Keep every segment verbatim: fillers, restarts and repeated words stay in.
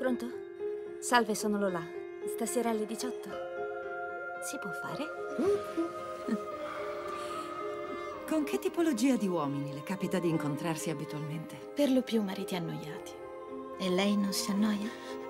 Pronto? Salve, sono Lola. Stasera alle diciotto? Si può fare? Con che tipologia di uomini le capita di incontrarsi abitualmente? Per lo più mariti annoiati. E lei non si annoia?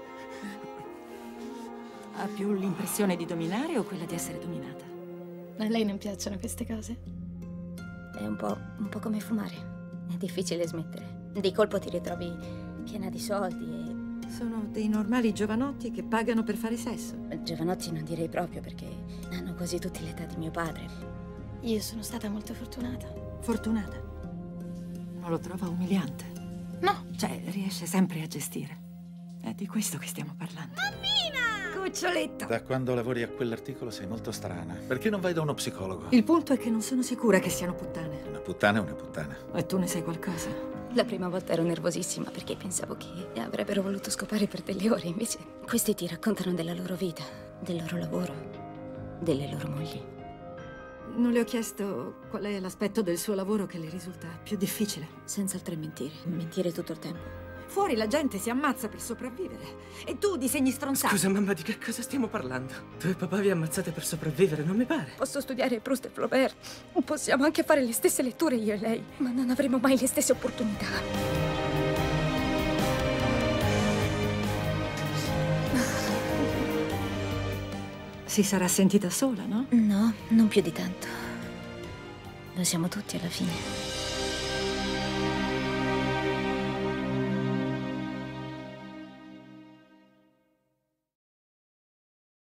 Ha più l'impressione di dominare o quella di essere dominata? A lei non piacciono queste cose? È un po', un po' come fumare. È difficile smettere. Di colpo ti ritrovi piena di soldi e... Sono dei normali giovanotti che pagano per fare sesso. Giovanotti non direi proprio, perché hanno quasi tutti l'età di mio padre. Io sono stata molto fortunata. Fortunata? Non lo trova umiliante? No. Cioè, riesce sempre a gestire. È di questo che stiamo parlando. Mammina! Cuccioletto! Da quando lavori a quell'articolo sei molto strana. Perché non vai da uno psicologo? Il punto è che non sono sicura che siano puttane. Una puttana è una puttana. E tu ne sai qualcosa? La prima volta ero nervosissima perché pensavo che avrebbero voluto scopare per delle ore. Invece questi ti raccontano della loro vita, del loro lavoro, delle loro mogli. Non le ho chiesto qual è l'aspetto del suo lavoro che le risulta più difficile. Senz'altro è mentire. Mentire tutto il tempo. Fuori la gente si ammazza per sopravvivere. E tu disegni stronzate. Scusa, mamma, di che cosa stiamo parlando? Tu e papà vi ammazzate per sopravvivere, non mi pare. Posso studiare Proust e Flaubert. Possiamo anche fare le stesse letture io e lei, ma non avremo mai le stesse opportunità. Si sarà sentita sola, no? No, non più di tanto. Lo siamo tutti alla fine.